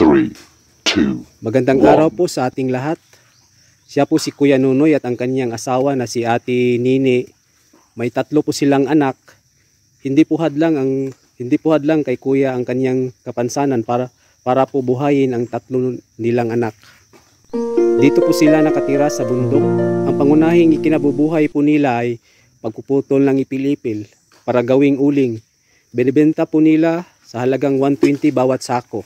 3, 2, Magandang araw po sa ating lahat. Siya po si Kuya Nunoy at ang kanyang asawa na si Ate Nini. May 3 po silang anak. Hindi po hadlang kay Kuya ang kanyang kapansanan para po buhayin ang 3 nilang anak. Dito po sila nakatira sa bundok. Ang pangunahing ikinabubuhay po nila ay pagpuputol ng ipil-ipil para gawing uling. Binibenta po nila sa halagang 120 bawat sako.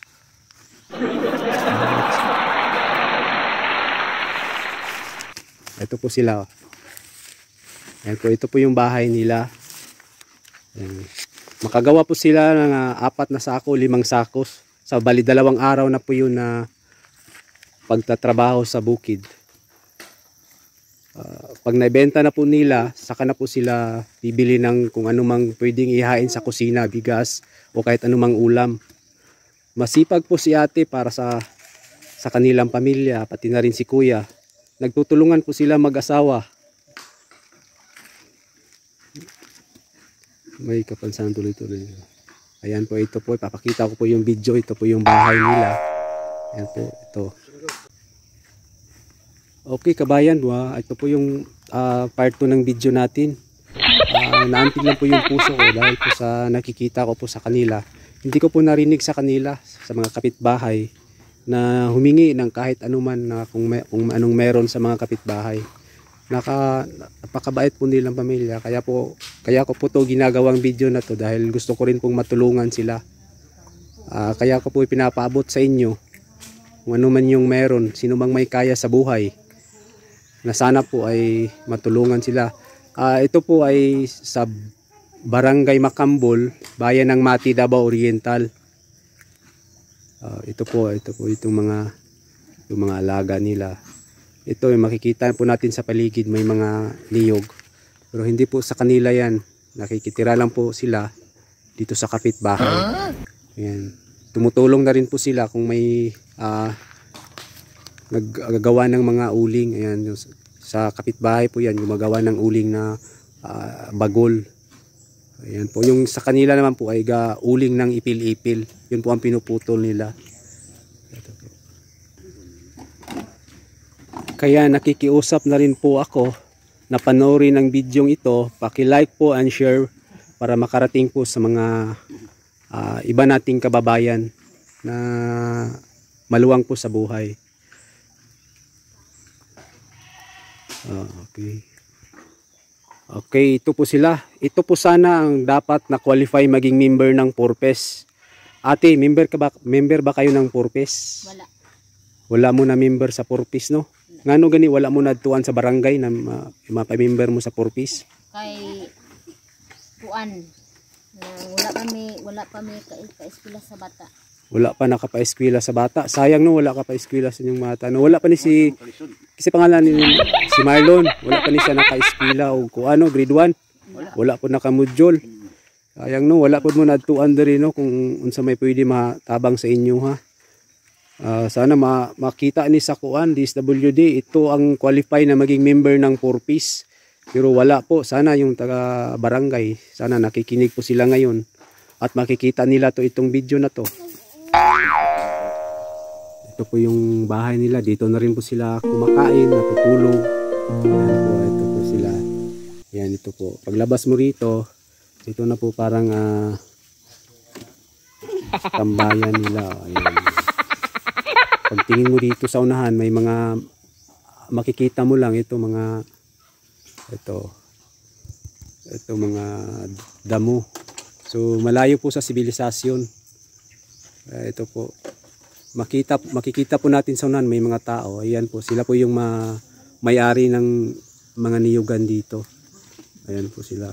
Ito po sila. Ayan po, ito po yung bahay nila. Ayan. Makagawa po sila ng 4 na sako, 5 sakos. Sa bali 2 araw na po yun na pagtatrabaho sa bukid. Pag naibenta na po nila, saka na po sila bibili ng kung anumang pwedeng ihain sa kusina, bigas o kahit anumang ulam. Masipag po si ate para sa kanilang pamilya, pati na rin si kuya. Nagtutulungan po sila mag-asawa. May kapansanan tuloy-tuloy. Ayan po, ito po, ipapakita ko po yung video. Ito po yung bahay nila. Ayan po, ito. Okay kabayan, ito po yung part 2 ng video natin. Naantig lang po yung puso ko dahil po sa nakikita ko po sa kanila. Hindi ko po narinig sa kanila, sa mga kapitbahay, na humingi ng kahit anuman na kung anong meron sa mga kapitbahay. Napakabait po nilang pamilya. Kaya ko po to ginagawang video na to dahil gusto ko rin pong matulungan sila. Kaya ko po pinapaabot sa inyo kung ano man yung meron, sino mang may kaya sa buhay, na sana po ay matulungan sila. Ito po ay sa Barangay Macambol, bayan ng Mati, Davao Oriental. Ito po itong mga alaga nila. Ito yung makikita po natin sa paligid, may mga niyog. Pero hindi po sa kanila yan. Nakikitira lang po sila dito sa kapitbahay. Ayan. Tumutulong na rin po sila kung may naggagawa ng mga uling. Ayan, sa kapitbahay po yan, gumagawa ng uling na bagol. Ayan po, yung sa kanila naman po ay uling ng ipil-ipil. Yun po ang pinuputol nila. Kaya nakikiusap na rin po ako na panoorin ang video ito. Paki-like po and share para makarating po sa mga iba nating kababayan na maluwang po sa buhay. Okay, ito po sila. Ito po sana ang dapat na qualify maging member ng Purpes. Ate, member ba kayo ng Purpes? Wala. Wala mo na member sa Purpes, no? Ngano gani wala mo na tuwan sa barangay na mapa-member mo sa Purpes? Kay kuan na wala pa may ka-eskwela sa bata. Wala pa nakapa-eskwela sa bata. Sayang no, wala ka pa-eskwela sa inyong bata. No, wala pa ni kasi pangalan ni si Marlon, wala pa ni siya naka-eskwela o kuano grade 1. Wala po naka-module. Sayang no, wala po mo nadtuan diri no kung unsa may pwede matabang sa inyo ha. Sana makita ni sa kuan DSWD, ito ang qualify na maging member ng Purpes. Pero wala po. Sana yung taga barangay, sana nakikinig po sila ngayon at makikita nila itong video na to. Ito po yung bahay nila. Dito na rin po sila kumakain, natutulog. Ayan po, ito po sila. Ayan, ito po. Paglabas mo rito, ito na po parang tambayan nila. Ayan. Pagtingin mo dito sa unahan, may mga makikita mo lang ito mga mga damo. So malayo po sa sibilisasyon. Ito po. Makikita po natin sa unahan may mga tao. Ayan po, sila po yung may-ari ng mga niyugan dito. Ayan po sila.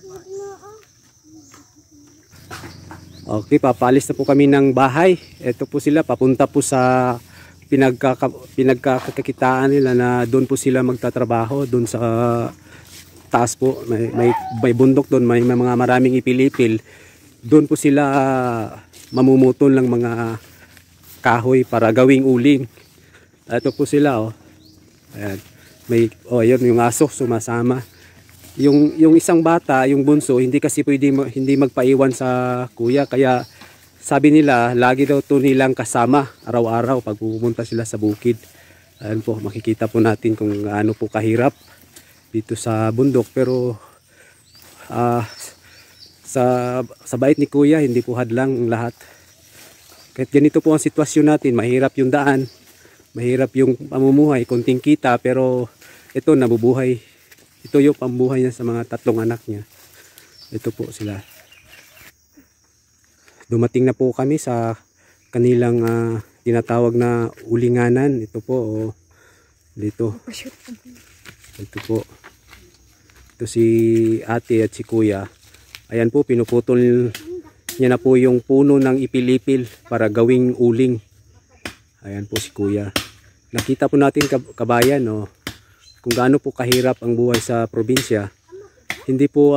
Okay, papalis na po kami ng bahay. Ito po sila, papunta po sa pinagkakakitaan nila na doon po sila magtatrabaho. Doon sa taas po, may bundok doon, may mga maraming ipil-ipil. Doon po sila mamumutol ng mga kahoy para gawing uling. Ito po sila Ayan. Ayun yung aso sumasama. Yung isang bata, yung bunso, hindi kasi pwede hindi magpaiwan sa kuya, kaya sabi nila lagi daw to nilang kasama araw-araw pag pupunta sila sa bukid. Ayan po, makikita po natin kung ano po kahirap dito sa bundok, pero sa bait ni Kuya, hindi po hadlang ang lahat. Kahit ganito po ang sitwasyon natin, mahirap yung daan, mahirap yung pamumuhay, konting kita, pero ito nabubuhay. Ito yung pambuhay niya sa mga 3 anak niya. Ito po sila. Dumating na po kami sa kanilang tinatawag na ulinganan. Ito po, dito. Ito po. Ito si ate at si kuya. Ayan po, pinuputol niya na po yung puno ng ipilipil para gawing uling. Ayan po si kuya. Nakita po natin kabayan, kung gaano po kahirap ang buhay sa probinsya. Hindi po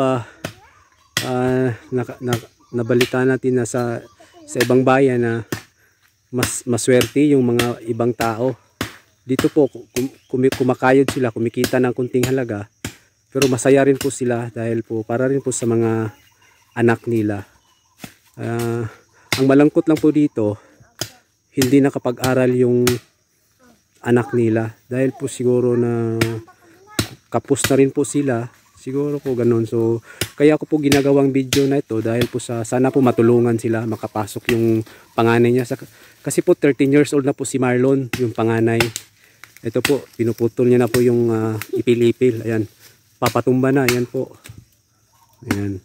nabalita natin na sa ibang bayan na mas maswerte yung mga ibang tao. Dito po kumakayod sila, kumikita ng kunting halaga, pero masaya rin po sila dahil po para rin po sa mga anak nila. Ang malangkot lang po dito, hindi nakapag-aral yung anak nila dahil po siguro na kapos na rin po sila, siguro po ganun. So kaya ko po ginagawang video na ito dahil po sana po matulungan sila makapasok yung panganay niya. Kasi po 13 years old na po si Marlon, yung panganay. Ito po, pinuputol niya na po yung ipilipil. Ayan, papatumba na. Ayan po. Ayan.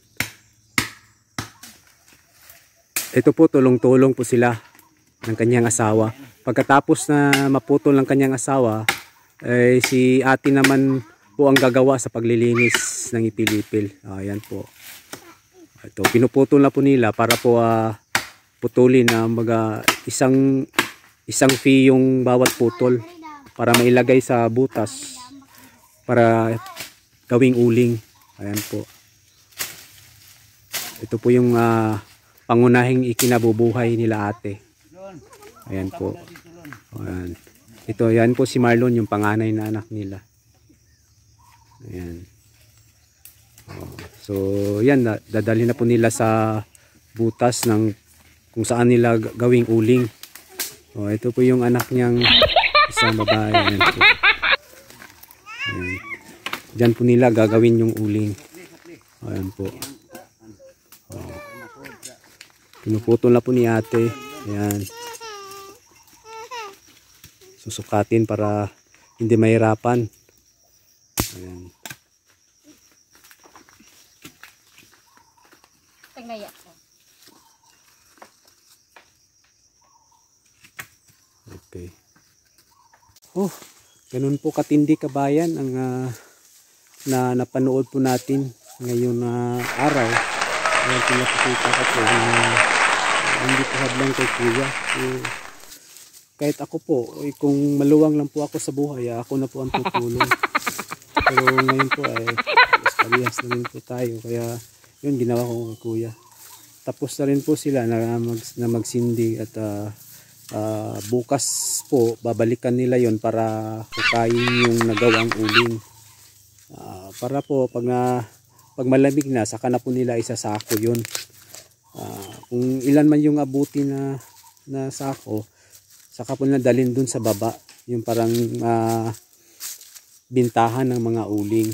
Ito po, tulong-tulong po sila ng kanyang asawa. Pagkatapos na maputol ng kanyang asawa, si ate naman po ang gagawa sa paglilinis ng ipilipil. Ayan po. Ito, pinuputol na po nila para po putulin na isang fee yung bawat putol para mailagay sa butas para gawing uling. Ayan po. Ito po yung pangunahing ikinabubuhay nila ate. Ayan po. Ayan. Ito, yan po si Marlon, yung panganay na anak nila. Ayan. So, yan, dadalhin na po nila sa butas ng kung saan nila gawing uling. Ito po yung anak niyang isang babae. Ayan po. Ayan. Diyan po nila gagawin yung uling. Ayan po. Pinuputol na po ni ate. Ayan. Susukatin para hindi mahirapan. Ayan. Tagaya. Okay. Ganun po katindi kabayan ang na napanood po natin ngayon na araw. Ayan, pinapakita ko po hindi po hadlang kay kuya. So, kahit ako po, kung maluwang lang po ako sa buhay, ako na po ang tutulong. Pero ngayon po mas parehas na rin po tayo. Kaya yun, ginawa ko kay kuya. Tapos na rin po sila na magsindi at bukas po, babalikan nila yon para hukayin yung nagawang uling. Para po, pag malamig na, saka na po nila isasako yun. Kung ilan man yung abuti na sako, saka po nila dalhin dun sa baba, yung parang bintahan ng mga uling.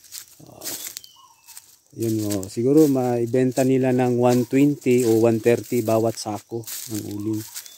Yun, siguro maibenta nila ng 120 o 130 bawat sako ng uling.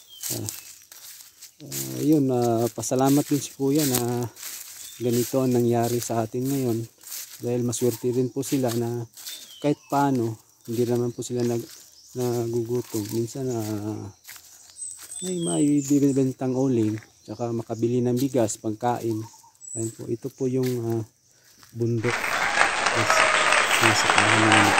Yun, pasalamat din si kuya na ganito ang nangyari sa atin ngayon, dahil maswerte rin po sila na kahit paano hindi naman po sila nagugutom. Minsan may maibibentang uling, tsaka makabili ng bigas, pagkain. Ayan po, ito po yung bundok. Yes, nasa kahanan.